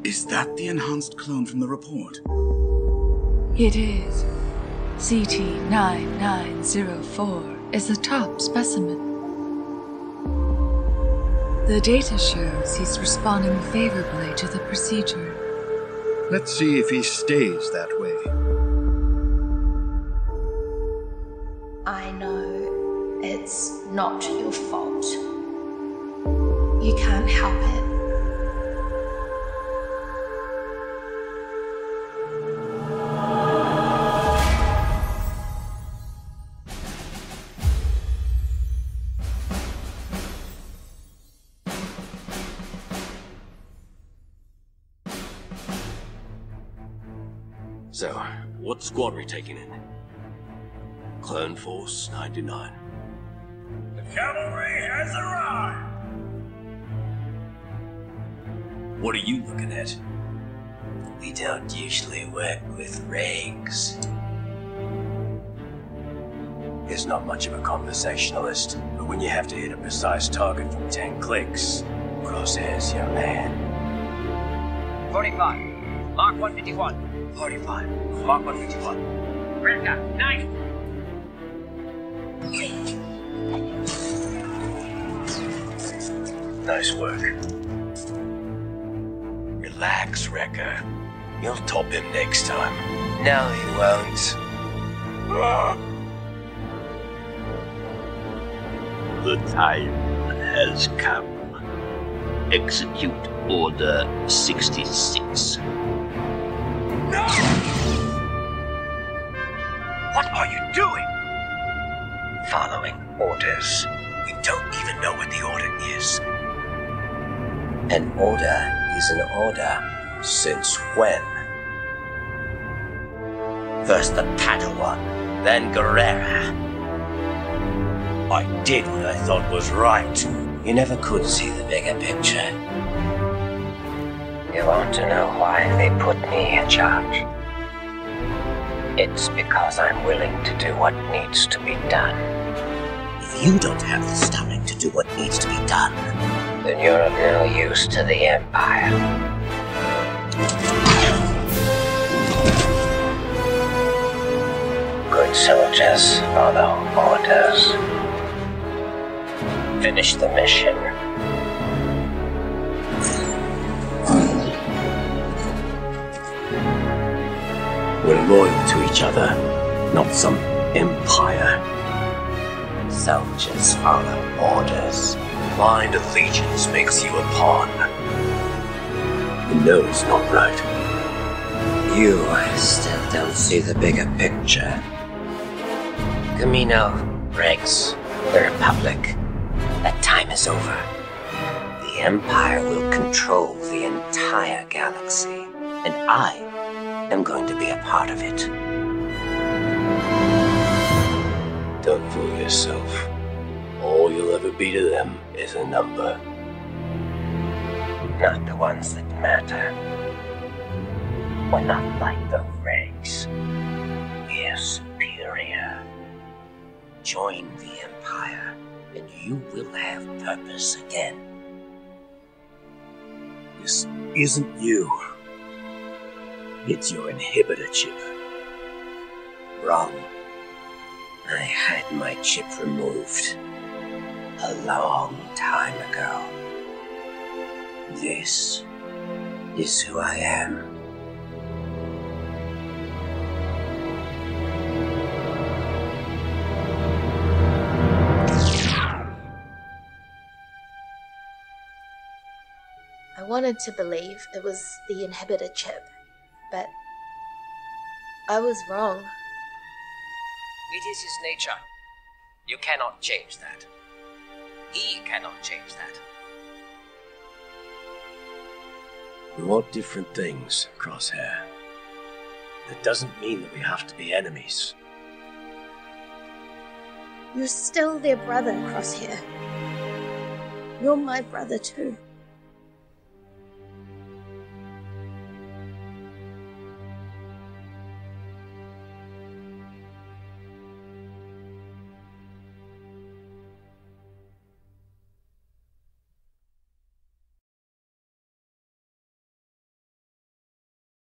Is that the enhanced clone from the report? It is. CT-9904 is the top specimen. The data shows he's responding favorably to the procedure. Let's see if he stays that way. I know it's not your fault. You can't help it. So, what squad are we taking in? Clone Force 99. The cavalry has arrived! What are you looking at? We don't usually work with rigs. He's not much of a conversationalist, but when you have to hit a precise target from 10 clicks, Crosshair's your man. 45. Mark 151. 45. Mark 151. Red 9. Nice work. Relax, Wrecker. You'll top him next time. No, he won't. The time has come. Execute Order 66. No! What are you doing? Following orders. We don't even know what the order is. An order is an order. Since when? First the Padawan, then Guerrera. I did what I thought was right. You never could see the bigger picture. You want to know why they put me in charge? It's because I'm willing to do what needs to be done. If you don't have the stomach to do what needs to be done, then you're of no use to the Empire. Good soldiers follow orders. Finish the mission. We're loyal to each other, not some empire. Soldiers follow orders. Blind allegiance makes you a pawn. You know it's not right. You still don't see the bigger picture. Camino, Rex, the Republic. That time is over. The Empire will control the entire galaxy, and I am going to be a part of it. Don't fool yourself. All you'll ever be to them is a number. Not the ones that matter. We're not like the Regs. We're superior. Join the Empire, and you will have purpose again. This isn't you. It's your inhibitor chip. Wrong. I had my chip removed a long time ago. This is who I am. I wanted to believe it was the inhibitor chip, but I was wrong. It is his nature. You cannot change that. He cannot change that. We want different things, Crosshair. That doesn't mean that we have to be enemies. You're still their brother, Crosshair. You're my brother too.